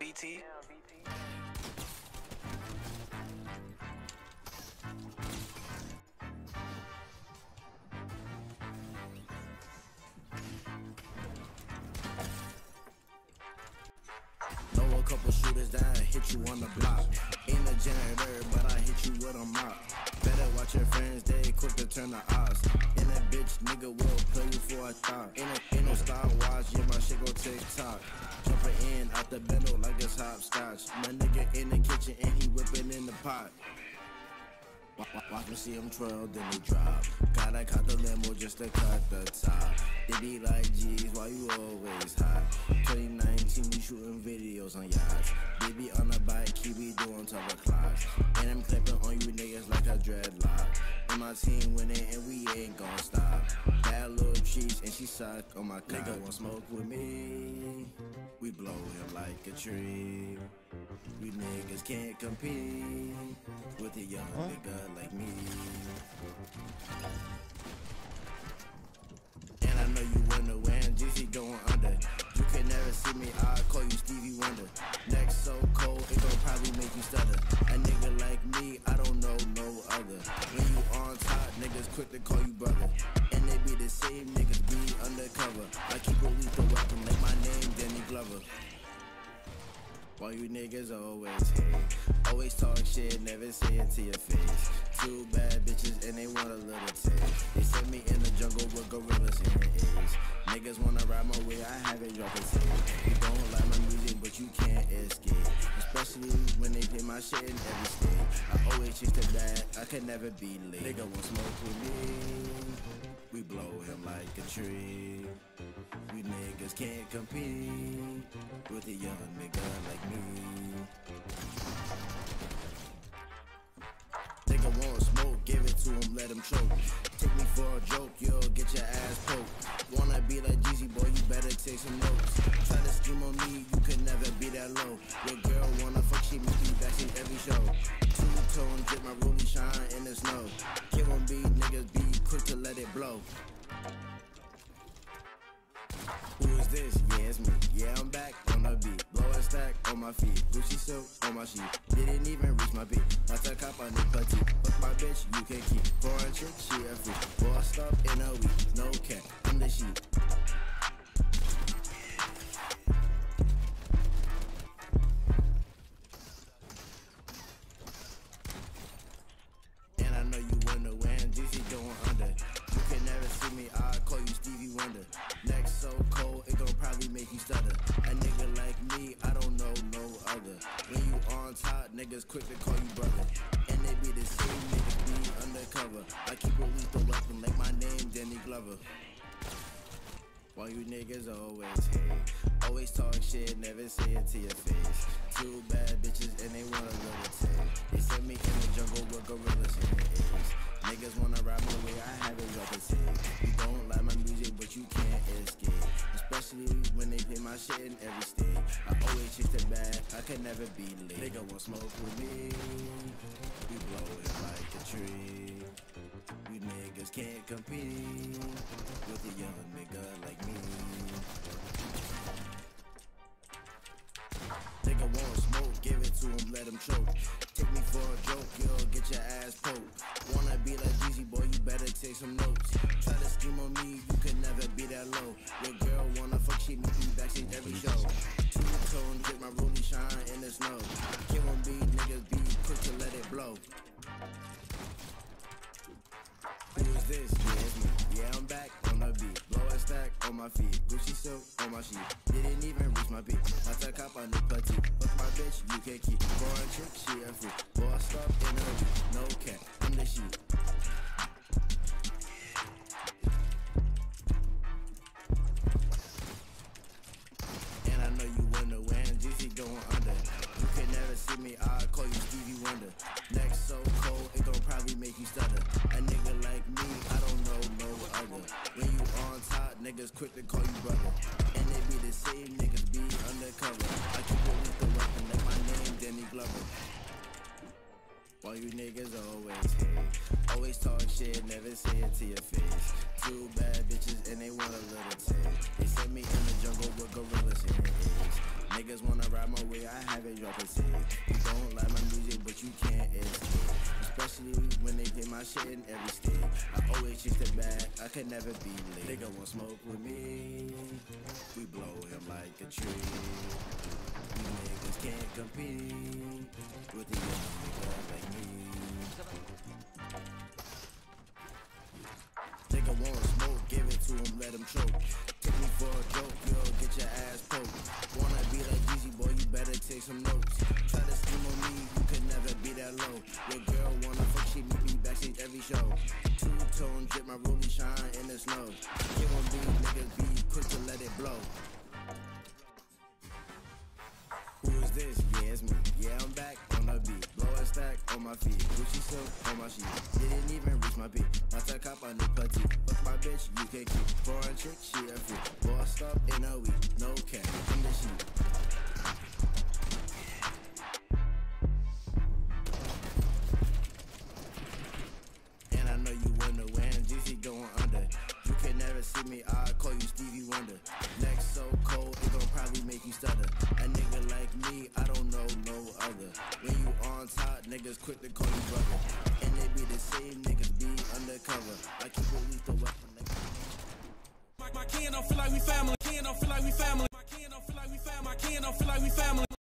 BT. Know a couple shooters that hit you on the block. Ain't a janitor, but I hit you with a mop. Better watch your friends, they quick to turn the odds. And that bitch nigga will play you for a thought. Ain't no style watch, yeah, my shit go TikTok. Jumping in out the bendo like it's hopscotch. My nigga in the kitchen and he whipping in the pot. Watch me see him twirl, then he drop. Gotta cut the limo just to cut the top. They be like, geez, why you always hot? 2019, we shooting videos on yachts. They be on a bike, he be doing top o'clocks. And I'm clipping on you niggas like a dreadlock. And my team winning and we ain't gon' stop. Bad little cheese and she suck on my cock. Nigga want smoke with me, we blow him like a tree. We niggas can't compete with a young nigga like me. And I know you wonder when GC going under. You can never see me, I'll call you Stevie Wonder. Neck so cold, it gon' probably make you stutter. A nigga like me, I don't know no other. When you on top, niggas quick to call you brother. And they be the same niggas be undercover. I keep a lethal weapon like my name, Danny Glover. Why you niggas always hate? Always talk shit, never say it to your face. Two bad bitches and they want a little taste. They sent me in the jungle with gorillas and A's. Niggas wanna ride my way, I haven't dropped a tape. You don't like my music, but you can't escape. Especially when they play my shit in every state. I always chase the bag, I can never be late. Nigga want smoke with me, we blow him like a tree. We niggas can't compete with a young nigga like me. Nigga want smoke, give it to him, let him choke. Take me for a joke, you'll get your ass poked. Wanna be like Jeezy, boy, you better take some notes. Try to scheme on me, you can never be that low. Your girl wanna fuck, she make me backstage every show. Two-tone, drip my rollie shine in the snow. Kill on beat, niggas be quick to let it blow. Who is this? Yeah, it's me. Yeah, I'm back on the beat. Blow a stack on my feet. Gucci silk on my sheet. Didn't even reach my beat. Not a cop on the petite. Fuck my bitch, you can keep. Foreign chick, she a freak. Bossed up in a week. No cap, I'm the sheep. And I know you wonder when GC going under. You can never see me, I'll call you Stevie Wonder. Neck so cold, it gon' probably make you stutter. A nigga like me, I don't know no other. When you on top, niggas quick to call you brother. And they be the same niggas be undercover. I keep a lethal weapon like my name, Danny Glover. Why you niggas always hate? Always talk shit, never say it to your face. Two bad bitches and they want a little taste. They sent me in the jungle with gorillas and A's. Niggas wanna ride my way, I haven't dropped a tape. You don't like my music, but you can't escape. Especially when they play my shit in every state. I always chase the bag, I can never be late. Nigga want smoke with me, we blow it like a tree. We niggas can't compete with a young nigga like me. Nigga want smoke, give it to him, let him choke. Take me for a joke, you'll get your ass poked. Wanna be like Jeezy, boy, you better take some notes. Try to scheme on me, you can never be that low. Your girl wanna fuck, she make me backstage every show. Two-tone, drip my rollie shine in the snow. Kill on beat, niggas be quick to let it blow. Who is this? Yeah, it's me. Yeah, I'm back on the beat. Blow a stack on my feet. Gucci silk on my sheet. Didn't even reach my beat. Not a cop on the petite. Fuck my bitch, you can keep. Foreign chick, she a freak. Bossed up in a week. No cap, I'm the sheep. And I know you wonder when GC going under. You can never see me, I'll call you Stevie Wonder. Neck so cold, it gon' probably make you stutter. A nigga like me, I don't know no other. When you on top, niggas quick to call you brother. And they be the same niggas be undercover. I keep a lethal weapon like my name, Danny Glover. Why you niggas always hate? Always talk shit, never say it to your face. Two bad bitches and they want a little taste. They sent me in the jungle with gorillas and A's. Niggas wanna ride ride my way, I haven't dropped a cig. You don't like my music, but you can't escape. Especially when they play my shit in every state. I always chase the bag, I could never be late. Nigga want smoke with me, we blow him like a tree. You niggas can't compete with the young nigga like me. Nigga want smoke, give it to him, let him choke. Take me for a joke, you'll get your ass poked. Wanna be like Easy, boy, you better take some notes. Try to scheme on me, you could never be that low. Your girl wanna fuck, she meet me backstage every show. Two-tone drip, my rollie shine in the snow. Get one beat, nigga, be quick to let it blow. Who is this? Yeah, it's me. Yeah, I'm back on the beat. Blow a stack on my feet. Gucci silk on my sheet. Didn't even reach my beat. Not a cop, I new petite. Fuck my bitch, you can keep. Foreign chick, she a freak. Bossed up in a week. No cap, in the sheet. And I know you wonder when GC going under. You can never see me, I call you Stevie Wonder. Neck so cold, it gon' probably make you stutter. A nigga like me, I don't know no other. When you on top, niggas quick to call you brother. And they be the same niggas be undercover. I keep a lethal weapon. My kid don't feel like we family. Kid don't feel like we family. My kid don't feel like we family. My kid don't feel like we family.